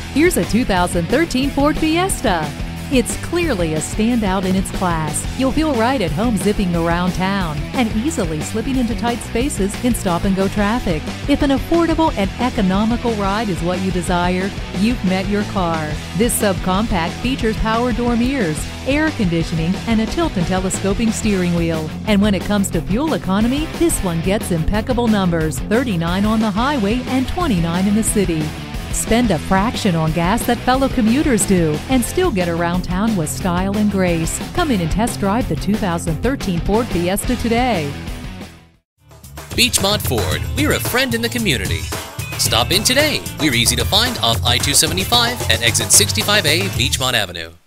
Here's a 2013 Ford Fiesta. It's clearly a standout in its class. You'll feel right at home zipping around town and easily slipping into tight spaces in stop-and-go traffic. If an affordable and economical ride is what you desire, you've met your car. This subcompact features power door mirrors, air conditioning, and a tilt and telescoping steering wheel. And when it comes to fuel economy, this one gets impeccable numbers, 39 on the highway and 29 in the city. Spend a fraction on gas that fellow commuters do and still get around town with style and grace. Come in and test drive the 2013 Ford Fiesta today. Beechmont Ford, we're a friend in the community. Stop in today. We're easy to find off I-275 at exit 65A Beechmont Avenue.